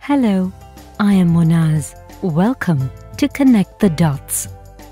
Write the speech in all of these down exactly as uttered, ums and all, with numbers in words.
Hello, I am Monaz. Welcome to Connect the Dots.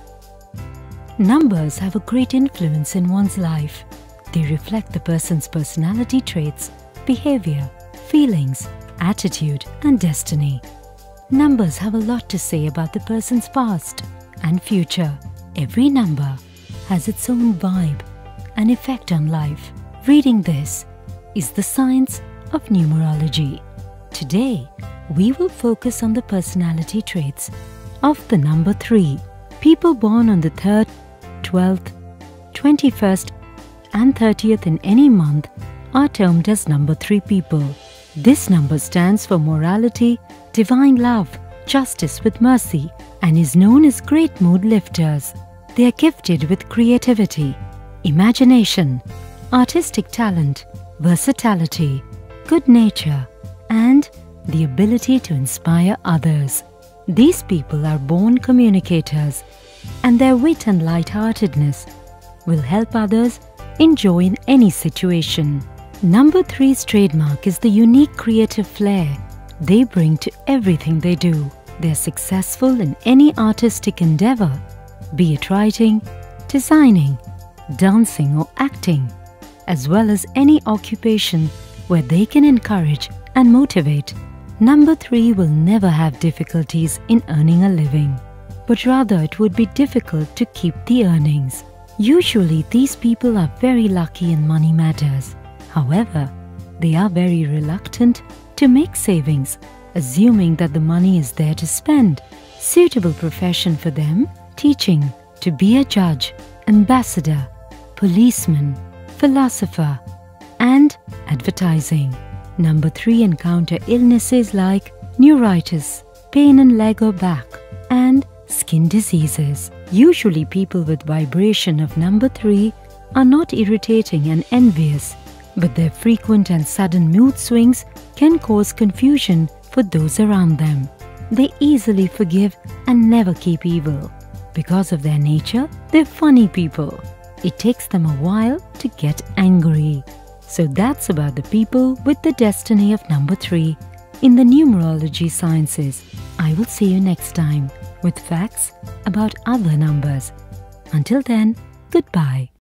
Numbers have a great influence in one's life. They reflect the person's personality traits, behavior, feelings, attitude, and destiny. Numbers have a lot to say about the person's past and future. Every number has its own vibe and effect on life. Reading this is the science of numerology. Today, we will focus on the personality traits of the number three. People born on the third, twelfth, twenty-first and thirtieth in any month are termed as number three people. This number stands for morality, divine love, justice with mercy, and is known as great mood lifters. They are gifted with creativity, imagination, artistic talent, versatility, good nature, and the ability to inspire others. These people are born communicators, and their wit and lightheartedness will help others enjoy in any situation. Number three's trademark is the unique creative flair they bring to everything they do. They are successful in any artistic endeavor, be it writing, designing, dancing or acting, as well as any occupation where they can encourage and motivate. Number three will never have difficulties in earning a living, but rather it would be difficult to keep the earnings. Usually these people are very lucky in money matters. However, they are very reluctant to make savings, assuming that the money is there to spend. Suitable profession for them: teaching, to be a judge, ambassador, policeman, philosopher, and advertising. Number three encounter illnesses like neuritis, pain in leg or back, and skin diseases. Usually people with vibration of number three are not irritating and envious, but their frequent and sudden mood swings can cause confusion for those around them. They easily forgive and never keep evil. Because of their nature, they're funny people. It takes them a while to get angry. So that's about the people with the destiny of number three in the numerology sciences. I will see you next time with facts about other numbers. Until then, goodbye.